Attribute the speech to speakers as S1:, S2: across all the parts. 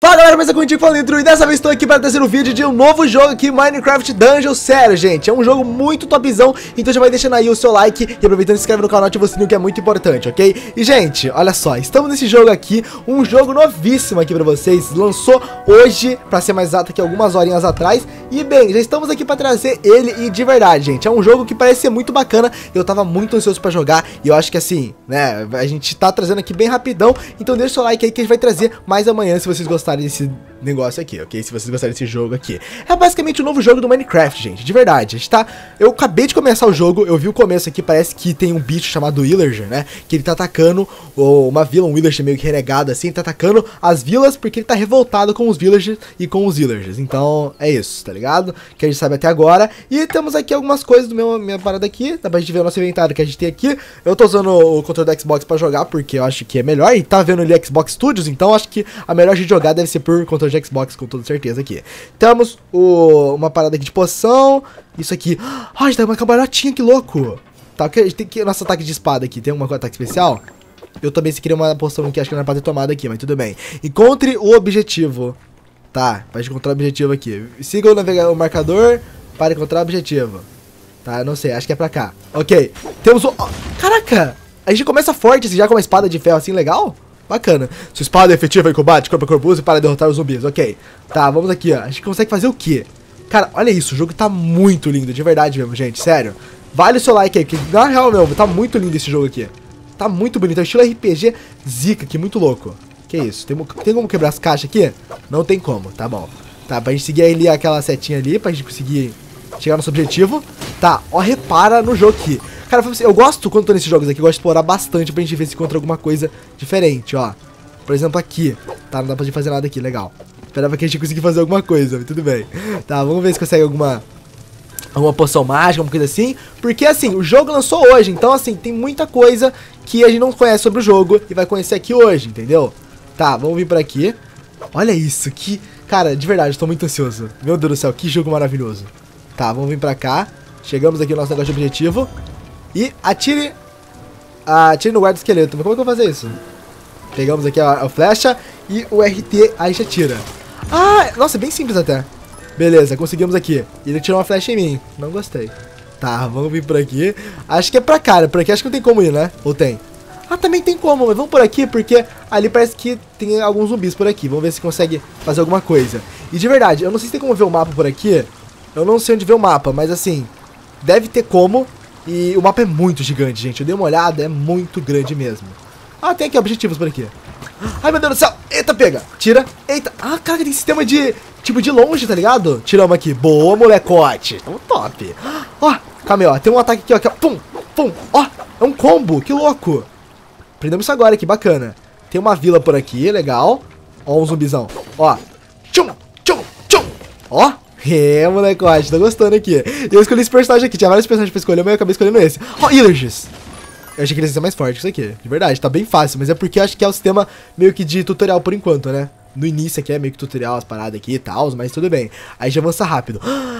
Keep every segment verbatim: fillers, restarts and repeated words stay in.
S1: Fala galera, mas é contigo falando intro e dessa vez estou aqui para trazer um vídeo de um novo jogo aqui, Minecraft Dungeon. Sério, gente, é um jogo muito topzão, então já vai deixando aí o seu like e aproveitando se inscreve no canal e ativa o sininho que é muito importante, ok? E gente, olha só, estamos nesse jogo aqui, um jogo novíssimo aqui para vocês, lançou hoje, para ser mais exato aqui, algumas horinhas atrás. E bem, já estamos aqui para trazer ele e de verdade, gente, é um jogo que parece ser muito bacana, eu tava muito ansioso para jogar e eu acho que assim, né, a gente tá trazendo aqui bem rapidão, então deixa o seu like aí que a gente vai trazer mais amanhã se vocês gostarem desse negócio aqui, ok? Se vocês gostarem desse jogo aqui. É basicamente o novo jogo do Minecraft, gente, de verdade. A gente tá... Eu acabei de começar o jogo, eu vi o começo aqui, parece que tem um bicho chamado Villager, né? Que ele tá atacando uma vila, um Villager meio que renegado assim, ele tá atacando as vilas porque ele tá revoltado com os Villagers e com os Villagers. Então, é isso, tá ligado? Que a gente sabe até agora. E temos aqui algumas coisas do meu minha parada aqui, dá pra gente ver o nosso inventário que a gente tem aqui. Eu tô usando o controle do Xbox pra jogar porque eu acho que é melhor, e tá vendo ali Xbox Studios, então acho que a melhor gente jogar deve ser por controle de Xbox, com toda certeza aqui. Temos o, uma parada aqui de poção. Isso aqui. Ai, tá uma camarotinha, que louco. Tá, que, tem que nosso ataque de espada aqui. Tem uma ataque especial? Eu também se queria uma poção que acho que não era pra ter tomado aqui, mas tudo bem. Encontre o objetivo. Tá, pra gente encontrar o objetivo aqui. Siga o navegador, o marcador para encontrar o objetivo. Tá, não sei, acho que é pra cá. Ok, temos o... Oh, caraca! A gente começa forte, assim, já com uma espada de ferro assim, legal? Bacana. Sua espada é efetiva em combate, corpo a corpo, use para derrotar os zumbis, ok. Tá, vamos aqui, ó. A gente consegue fazer o quê? Cara, olha isso, o jogo tá muito lindo, de verdade mesmo, gente, sério. Vale o seu like aí, porque na real mesmo, tá muito lindo esse jogo aqui. Tá muito bonito, é estilo R P G zica aqui, muito louco. Que isso, tem, tem como quebrar as caixas aqui? Não tem como, tá bom. Tá, pra gente seguir ali aquela setinha ali, pra gente conseguir chegar no nosso objetivo. Tá, ó, repara no jogo aqui. Cara, eu gosto, quando tô nesses jogos aqui, eu gosto de explorar bastante pra gente ver se encontra alguma coisa diferente, ó. Por exemplo, aqui. Tá, não dá pra gente fazer nada aqui, legal. Esperava que a gente conseguisse fazer alguma coisa, mas tudo bem. Tá, vamos ver se consegue alguma... Alguma poção mágica, alguma coisa assim. Porque, assim, o jogo lançou hoje, então, assim, tem muita coisa que a gente não conhece sobre o jogo e vai conhecer aqui hoje, entendeu? Tá, vamos vir por aqui. Olha isso, que... Cara, de verdade, tô muito ansioso. Meu Deus do céu, que jogo maravilhoso. Tá, vamos vir pra cá. Chegamos aqui no nosso negócio de objetivo. E atire... Atire no guarda esqueleto. Mas como é que eu vou fazer isso? Pegamos aqui a, a flecha e o R T, aí a gente atira. Ah, nossa, bem simples até. Beleza, conseguimos aqui. Ele tirou uma flecha em mim. Não gostei. Tá, vamos vir por aqui. Acho que é pra cá, por aqui acho que não tem como ir, né? Ou tem? Ah, também tem como, mas vamos por aqui porque ali parece que tem alguns zumbis por aqui. Vamos ver se consegue fazer alguma coisa. E de verdade, eu não sei se tem como ver o mapa por aqui. Eu não sei onde ver o mapa, mas assim, deve ter como. E o mapa é muito gigante, gente. Eu dei uma olhada, é muito grande mesmo. Ah, tem aqui objetivos por aqui. Ai, meu Deus do céu. Eita, pega. Tira. Eita. Ah, cara, tem sistema de... Tipo, de longe, tá ligado? Tiramos aqui. Boa, molecote. Tamo top. Ó, calma aí, ó. Tem um ataque aqui, ó. Aqui, ó. Pum, pum. Ó, é um combo. Que louco. Prendemos isso agora aqui, bacana. Tem uma vila por aqui, legal. Ó, um zumbizão. Ó. Tchum, tchum, tchum. Ó. É, molecote, tô gostando aqui. Eu escolhi esse personagem aqui, tinha vários personagens pra escolher, mas eu acabei escolhendo esse. Ó, oh, Villagers. Eu achei que eles iam ser mais fortes que isso aqui, de verdade, tá bem fácil. Mas é porque eu acho que é o sistema meio que de tutorial por enquanto, né? No início aqui é meio que tutorial, as paradas aqui e tal, mas tudo bem. Aí já avança rápido.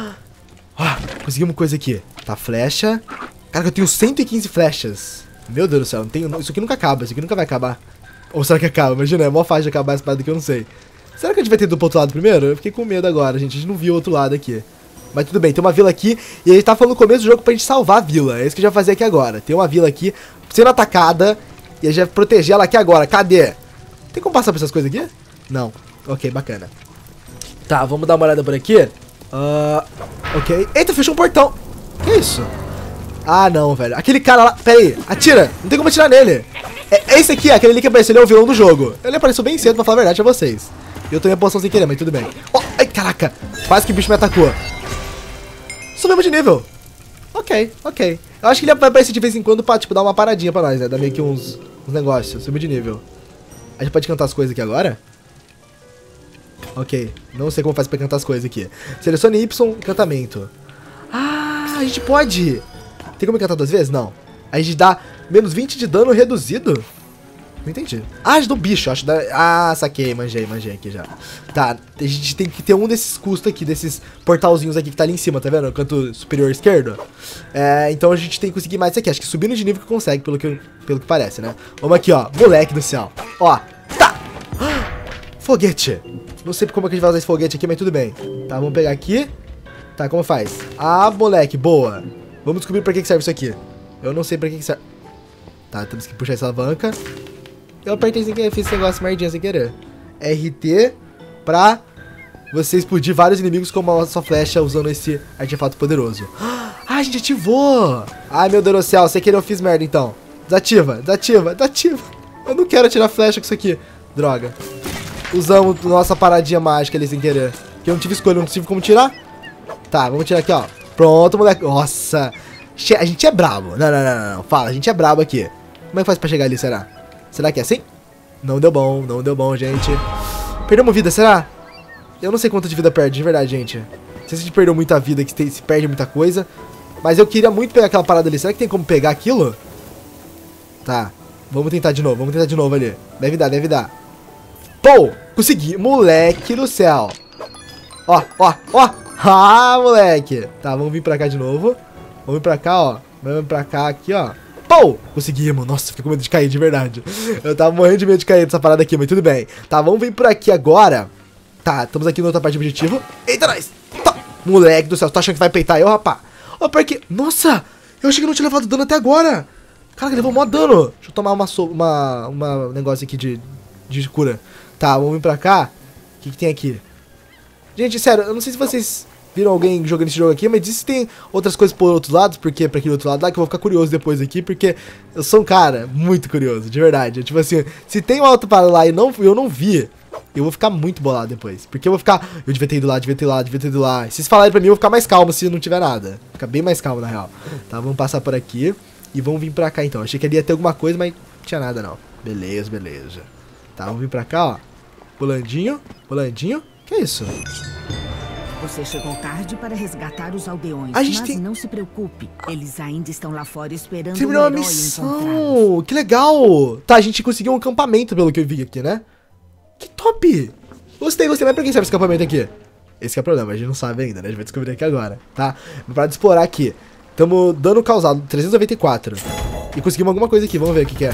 S1: Ó, oh, conseguimos coisa aqui. Tá, flecha. Cara, eu tenho cento e quinze flechas. Meu Deus do céu, não tenho... isso aqui nunca acaba, isso aqui nunca vai acabar. Ou será que acaba? Imagina, é mó fácil de acabar essa parada que eu não sei. Será que a gente vai ter ido pro outro lado primeiro? Eu fiquei com medo agora, gente. A gente não viu o outro lado aqui. Mas tudo bem, tem uma vila aqui. E a gente tá falando no começo do jogo pra gente salvar a vila. É isso que a gente vai fazer aqui agora. Tem uma vila aqui sendo atacada. E a gente vai proteger ela aqui agora. Cadê? Tem como passar por essas coisas aqui? Não. Ok, bacana. Tá, vamos dar uma olhada por aqui. Uh, ok. Eita, fechou um portão. Que isso? Ah, não, velho. Aquele cara lá... Pera aí. Atira. Não tem como atirar nele. É, é esse aqui, aquele ali que apareceu. Ele é o vilão do jogo. Ele apareceu bem cedo, pra falar a verdade pra vocês. Eu tomei a poção sem querer, mas tudo bem. Oh, ai, caraca. Quase que o bicho me atacou. Subimos de nível. Ok, ok. Eu acho que ele vai aparecer de vez em quando pra, tipo, dar uma paradinha pra nós, né? Dar meio que uns, uns negócios. Subimos de nível. A gente pode cantar as coisas aqui agora? Ok. Não sei como faz pra cantar as coisas aqui. Selecione Y, encantamento. Ah, a gente pode. Tem como cantar duas vezes? Não. A gente dá menos vinte de dano reduzido? Não entendi. Ah, do bicho, acho. Da... Ah, saquei, manjei, manjei aqui já. Tá, a gente tem que ter um desses custos aqui, desses portalzinhos aqui que tá ali em cima, tá vendo? No canto superior esquerdo. É, então a gente tem que conseguir mais isso aqui. Acho que subindo de nível que consegue, pelo que, pelo que parece, né? Vamos aqui, ó. Moleque do céu. Ó, tá. Foguete. Não sei como é que a gente vai usar esse foguete aqui, mas tudo bem. Tá, vamos pegar aqui. Tá, como faz? Ah, moleque, boa. Vamos descobrir pra que que serve isso aqui. Eu não sei pra que que serve. Tá, temos que puxar essa alavanca. Eu apertei sem querer, fiz esse negócio merdinha sem querer. R T pra você explodir vários inimigos com uma só flecha usando esse artefato poderoso. Ah, a gente ativou! Ai, meu Deus do céu, sem querer eu fiz merda então. Desativa, desativa, desativa. Eu não quero atirar flecha com isso aqui. Droga. Usamos nossa paradinha mágica ali sem querer. Que eu não tive escolha, não tive como tirar. Tá, vamos tirar aqui, ó. Pronto, moleque. Nossa. A gente é brabo. Não, não, não, não. Fala, a gente é brabo aqui. Como é que faz pra chegar ali, será? Será que é assim? Não deu bom, não deu bom, gente. Perdemos vida, será? Eu não sei quanto de vida perde, de verdade, gente. Não sei se a gente perdeu muita vida, que se perde muita coisa. Mas eu queria muito pegar aquela parada ali. Será que tem como pegar aquilo? Tá. Vamos tentar de novo, vamos tentar de novo ali. Deve dar, deve dar. Pô, consegui. Moleque do céu. Ó, ó, ó. Ah, moleque. Tá, vamos vir pra cá de novo. Vamos vir pra cá, ó. Vamos vir pra cá, aqui, ó. Pô, conseguimos. Nossa, fiquei com medo de cair, de verdade. Eu tava morrendo de medo de cair dessa parada aqui, mas tudo bem. Tá, vamos vir por aqui agora. Tá, estamos aqui na outra parte do objetivo. Eita, nós. Tá. Moleque do céu, tá achando que vai peitar eu, rapá? Ó, porque... Nossa, eu achei que não tinha levado dano até agora. Caraca, levou mó dano. Deixa eu tomar uma, so... uma... uma negócio aqui de... de cura. Tá, vamos vir pra cá. O que que tem aqui? Gente, sério, eu não sei se vocês viram alguém jogando esse jogo aqui, mas diz se tem outras coisas por outros lados, porque pra aquele outro lado lá, que eu vou ficar curioso depois aqui, porque eu sou um cara muito curioso, de verdade. Tipo assim, se tem um alto para lá e não, eu não vi, eu vou ficar muito bolado depois. Porque eu vou ficar, eu devia ter ido lá, devia ter ido lá, devia ter ido lá. Se vocês falarem pra mim, eu vou ficar mais calmo se não tiver nada. Ficar bem mais calmo, na real. Tá, vamos passar por aqui e vamos vir pra cá então. Achei que ali ia ter alguma coisa, mas não tinha nada não. Beleza, beleza. Tá, vamos vir pra cá, ó. Pulandinho, pulandinho. Que é isso?
S2: Você chegou tarde para resgatar os aldeões,
S1: a gente
S2: mas
S1: tem...
S2: não se preocupe. Eles ainda estão lá fora esperando
S1: Terminou
S2: um
S1: a
S2: herói
S1: missão. Que legal. Tá, a gente conseguiu um acampamento, pelo que eu vi aqui, né? Que top. Gostei, gostei. Mas pra quem serve esse acampamento aqui? Esse que é o problema, a gente não sabe ainda, né? A gente vai descobrir aqui agora, tá? Para de explorar aqui. Tamo dano causado, trezentos e noventa e quatro. E conseguimos alguma coisa aqui, vamos ver o que que é.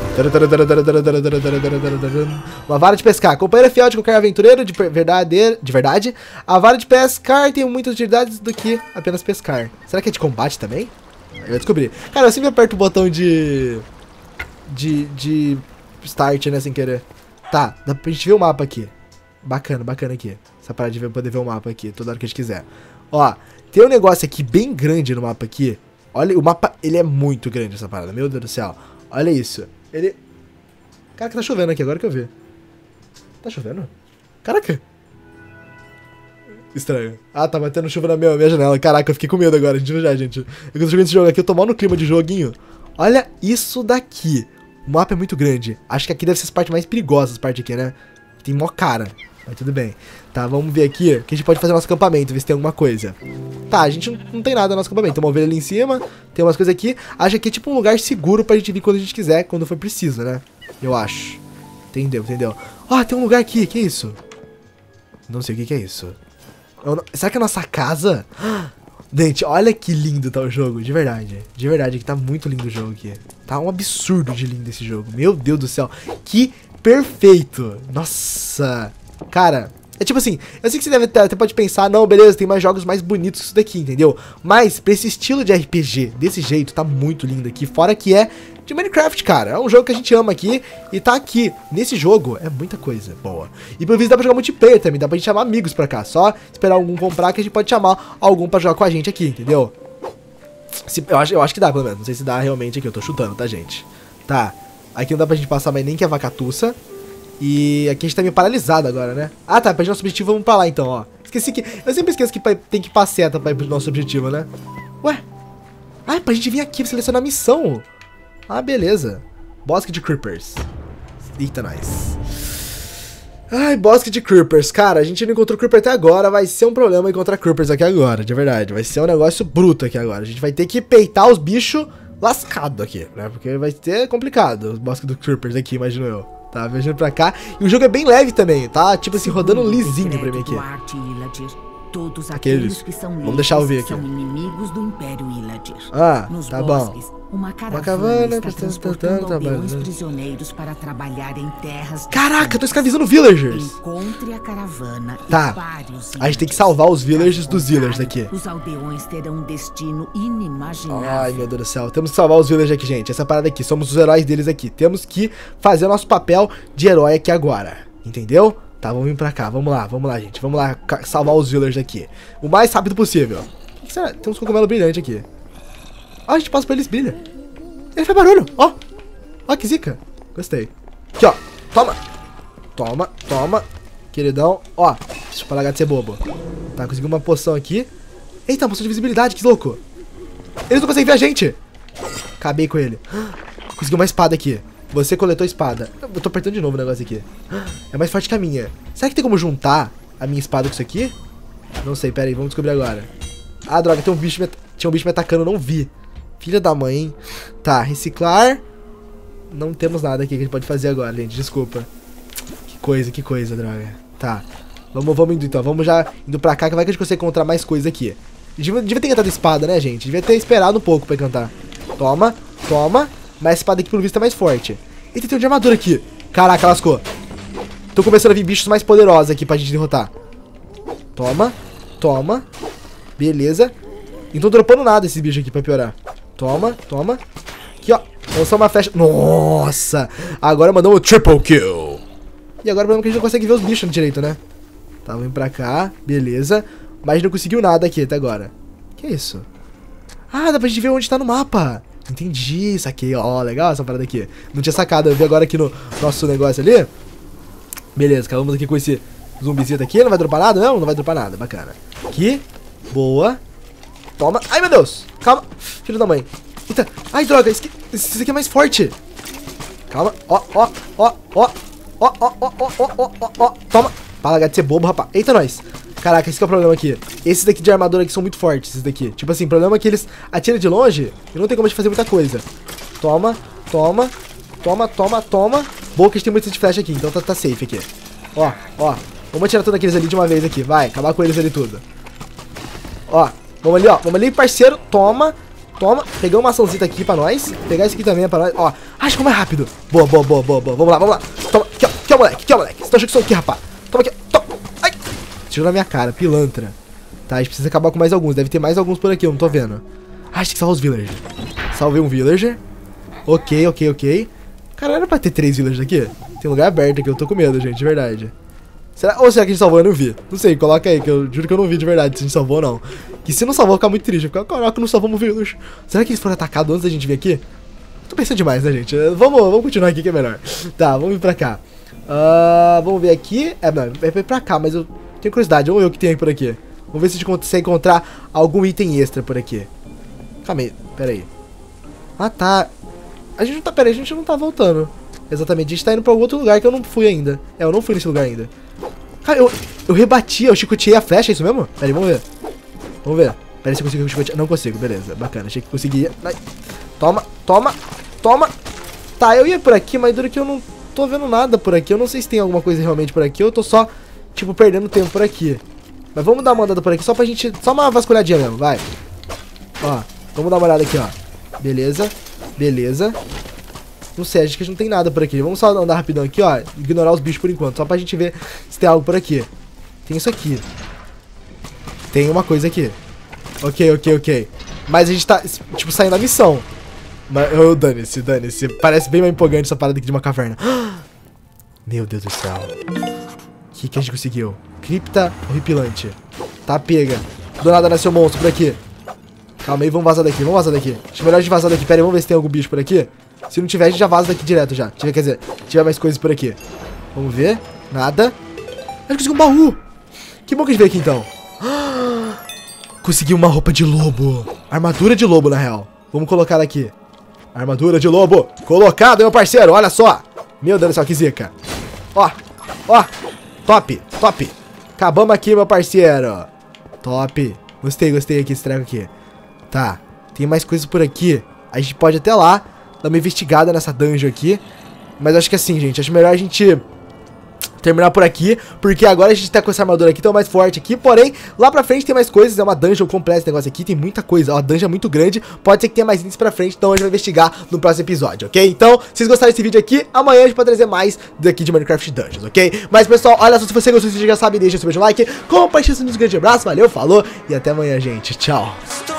S1: Uma vara de pescar. Companheiro fiel de qualquer aventureiro de verdade, de verdade. A vara de pescar tem muitas utilidades do que apenas pescar. Será que é de combate também? Eu vou descobrir. Cara, eu sempre aperto o botão de... De... De... Start, né, sem querer. Tá, dá pra gente ver o mapa aqui. Bacana, bacana aqui. Essa parada de ver, poder ver o mapa aqui, toda hora que a gente quiser. Ó, tem um negócio aqui bem grande no mapa aqui. Olha, o mapa, ele é muito grande, essa parada. Meu Deus do céu. Olha isso. Ele... Caraca, tá chovendo aqui, agora que eu vi. Tá chovendo? Caraca. Estranho. Ah, tá batendo chuva na minha, minha janela. Caraca, eu fiquei com medo agora, de já, gente. Eu tô jogando esse jogo aqui, eu tô mal no clima de joguinho. Olha isso daqui. O mapa é muito grande. Acho que aqui deve ser as partes mais perigosas, essa parte aqui, né? Tem mó cara. Mas tudo bem. Tá, vamos ver aqui que a gente pode fazer nosso acampamento, ver se tem alguma coisa. Tá, a gente não, não tem nada no nosso acampamento. Tem uma ovelha ali em cima, tem umas coisas aqui. Acho que aqui é tipo um lugar seguro pra gente vir quando a gente quiser, quando for preciso, né? Eu acho. Entendeu, entendeu? Ó, tem um lugar aqui, que é isso? Não sei o que que é isso. Eu não... Será que é a nossa casa? Gente, olha que lindo tá o jogo, de verdade. De verdade, que tá muito lindo o jogo aqui. Tá um absurdo de lindo esse jogo. Meu Deus do céu. Que perfeito. Nossa. Cara, é tipo assim, eu sei que você deve até, até pode pensar, não, beleza, tem mais jogos mais bonitos que isso daqui, entendeu? Mas pra esse estilo de R P G, desse jeito, tá muito lindo aqui. Fora que é de Minecraft, cara. É um jogo que a gente ama aqui e tá aqui. Nesse jogo é muita coisa boa. E pelo visto dá pra jogar multiplayer também, dá pra gente chamar amigos pra cá. Só esperar algum comprar que a gente pode chamar algum pra jogar com a gente aqui, entendeu? Se, eu, acho, eu acho que dá, pelo menos. Não sei se dá realmente aqui, eu tô chutando, tá, gente? Tá. Aqui não dá pra gente passar mais nem que a vacatuça. E aqui a gente tá meio paralisado agora, né? Ah, tá, pra gente nosso objetivo, vamos pra lá então, ó. Esqueci que... Eu sempre esqueço que tem que ir pra seta pra ir pro nosso objetivo, né? Ué? Ah, é pra gente vir aqui selecionar a missão. Ah, beleza. Bosque de Creepers. Eita, nós. Ai, Bosque de Creepers. Cara, a gente não encontrou Creeper até agora. Vai ser um problema encontrar Creepers aqui agora, de verdade. Vai ser um negócio bruto aqui agora. A gente vai ter que peitar os bichos lascados aqui, né? Porque vai ser complicado os Bosques do Creepers aqui, imagino eu. Tá, viajando pra cá. E o jogo é bem leve também, tá? Tipo assim, rodando lisinho pra mim aqui.
S2: Todos
S1: Aqueles.
S2: aqueles que são
S1: Vamos
S2: livres
S1: deixar eu ver aqui.
S2: são inimigos do Império Illadir.
S1: Ah,
S2: Nos
S1: tá
S2: bosques,
S1: bom.
S2: uma caravana,
S1: caravana
S2: está
S1: está
S2: transportando
S1: trabalhando.
S2: aldeões prisioneiros para trabalhar em terras
S1: Caraca, eu tô
S2: distantes.
S1: escravizando villagers.
S2: Encontre a caravana
S1: Tá.
S2: e pare os
S1: A gente tem que salvar os villagers dos Zillers daqui.
S2: Os aldeões terão um destino inimaginável.
S1: Ai, meu Deus do céu. Temos que salvar os villagers aqui, gente. Essa parada aqui. Somos os heróis deles aqui. Temos que fazer o nosso papel de herói aqui agora. Entendeu? Tá, vamos vir pra cá. Vamos lá, vamos lá, gente. Vamos lá salvar os villagers daqui. O mais rápido possível. O que será? Tem uns cogumelos brilhantes aqui. Ó, a gente passa por eles, brilha. Ele faz barulho. Ó. Ó, que zica. Gostei. Aqui, ó. Toma. Toma, toma. Queridão. Ó. Deixa eu parar de ser bobo. Tá, consegui uma poção aqui. Eita, poção de visibilidade, que louco. Eles não conseguem ver a gente. Acabei com ele. Consegui uma espada aqui. Você coletou espada. Eu tô apertando de novo o negócio aqui. É mais forte que a minha. Será que tem como juntar a minha espada com isso aqui? Não sei, pera aí, vamos descobrir agora. Ah, droga, tem um bicho me... tinha um bicho me atacando, eu não vi. Filha da mãe, hein? Tá, reciclar. Não temos nada aqui que a gente pode fazer agora, gente, desculpa. Que coisa, que coisa, droga. Tá, vamos, vamos indo então, vamos já indo pra cá, que vai que a gente consegue encontrar mais coisa aqui. Devia, devia ter encantado espada, né, gente? Devia ter esperado um pouco pra encantar. Toma, toma. Mas a espada aqui, pelo visto, é mais forte. Eita, tem um de armadura aqui. Caraca, lascou. Tô começando a vir bichos mais poderosos aqui pra gente derrotar. Toma, toma. Beleza. Não tô dropando nada esses bichos aqui pra piorar. Toma, toma. Aqui, ó. Lançou uma flecha. Nossa. Agora mandou um triple kill. E agora o problema é que a gente não consegue ver os bichos direito, né? Tá, vamos pra cá. Beleza. Mas a gente não conseguiu nada aqui até agora. Que isso? Ah, dá pra gente ver onde tá no mapa. Entendi, saquei. Ó, legal essa parada aqui. Não tinha sacado. Eu vi agora aqui no nosso negócio ali. Beleza, acabamos aqui com esse zumbizinho aqui. Não vai dropar nada? Não, não vai dropar nada. Bacana. Aqui. Boa. Toma. Ai, meu Deus. Calma. Filho da mãe. Eita. Ai, droga. Esse aqui, esse aqui é mais forte. Calma. Ó, ó, ó, ó. Ó, ó, ó, ó, ó, ó, ó, ó. Toma. Para largar de ser bobo, rapaz. Eita, nós. Caraca, esse que é o problema aqui. Esses daqui de armadura aqui são muito fortes, esses daqui. Tipo assim, o problema é que eles atiram de longe e não tem como a gente fazer muita coisa. Toma, toma, toma, toma, toma. Boa que a gente tem muito de flecha aqui, então tá, tá safe aqui. Ó, ó. Vamos atirar todos aqueles ali de uma vez aqui. Vai, acabar com eles ali tudo. Ó, vamos ali, ó. Vamos ali, parceiro. Toma, toma. Pegar uma maçãzita aqui pra nós. Pegar esse aqui também pra nós. Ó, acho que é mais rápido. Boa, boa, boa, boa, boa. Vamos lá, vamos lá. Toma, aqui, ó, aqui, ó, moleque, aqui, ó, moleque. Você tá achando que sou aqui, rapaz? Toma aqui, toma. Ai. Tirou na minha cara, pilantra. Tá, a gente precisa acabar com mais alguns. Deve ter mais alguns por aqui, eu não tô vendo. Ah, a gente tem que salvar os villagers. Salvei um villager. Ok, ok, ok. Cara, era pra ter três villagers aqui? Tem lugar aberto aqui, eu tô com medo, gente, de verdade. Será, ou será que a gente salvou? Eu não vi. Não sei, coloca aí, que eu juro que eu não vi de verdade se a gente salvou ou não. Que se não salvou, eu vou ficar muito triste. Eu vou ficar, caraca, não salvamos o village. Será que eles foram atacados antes da gente vir aqui? Tô pensando demais, né, gente? Vamos, vamos continuar aqui que é melhor. Tá, vamos vir pra cá. Uh, vamos ver aqui. É, não, é pra cá, mas eu tenho curiosidade. Vamos ver o que tem aí por aqui. Vamos ver se a gente consegue encontrar algum item extra por aqui. Calma aí, pera aí. Ah, tá. A gente não tá, pera aí, a gente não tá voltando. Exatamente, a gente tá indo pra algum outro lugar que eu não fui ainda. É, eu não fui nesse lugar ainda. Cara, eu, eu rebati, eu chicoteei a flecha, é isso mesmo? Pera aí, vamos ver. Vamos ver. Pera aí se eu consigo chicotear. Não consigo, beleza, bacana, achei que conseguia. Toma, toma, toma. Tá, eu ia por aqui, mas dura que eu não tô vendo nada por aqui. Eu não sei se tem alguma coisa realmente por aqui, ou eu tô só, tipo, perdendo tempo por aqui. Mas vamos dar uma andada por aqui, só pra gente... Só uma vasculhadinha mesmo, vai. Ó, vamos dar uma olhada aqui, ó. Beleza, beleza. Não sei, acho que a gente não tem nada por aqui. Vamos só andar rapidão aqui, ó. Ignorar os bichos por enquanto, só pra gente ver se tem algo por aqui. Tem isso aqui. Tem uma coisa aqui. Ok, ok, ok. Mas a gente tá, tipo, saindo da missão. Mas, oh, dane-se, dane-se. Parece bem mais empolgante essa parada aqui de uma caverna. Meu Deus do céu. O que, que a gente conseguiu? Cripta horripilante. Tá, pega. Do nada nasceu um monstro por aqui. Calma aí, vamos vazar daqui, vamos vazar daqui. Acho melhor a gente vazar daqui. Pera aí, vamos ver se tem algum bicho por aqui. Se não tiver, a gente já vaza daqui direto já. Tiver, quer dizer, tiver mais coisas por aqui. Vamos ver. Nada. A gente conseguiu um baú. Que bom que a gente veio aqui então. Consegui uma roupa de lobo. Armadura de lobo, na real. Vamos colocar aqui. Armadura de lobo. Colocado, meu parceiro. Olha só. Meu Deus do céu, que zica. Ó, ó. Top, top. Acabamos aqui, meu parceiro. Top. Gostei, gostei aqui, esse treco aqui. Tá. Tem mais coisas por aqui. A gente pode até lá dar uma investigada nessa dungeon aqui. Mas acho que assim, gente, acho melhor a gente terminar por aqui, porque agora a gente tá com essa armadura aqui tão mais forte aqui, porém, lá pra frente tem mais coisas, é uma dungeon completa esse negócio aqui, tem muita coisa, ó, a dungeon é muito grande, pode ser que tenha mais itens pra frente, então a gente vai investigar no próximo episódio, ok? Então, se vocês gostaram desse vídeo aqui, amanhã a gente pode trazer mais daqui de Minecraft Dungeons, ok? Mas, pessoal, olha só, se você gostou desse vídeo, já sabe, deixa o seu beijo, like, compartilha, um grande abraço, valeu, falou, e até amanhã, gente, tchau!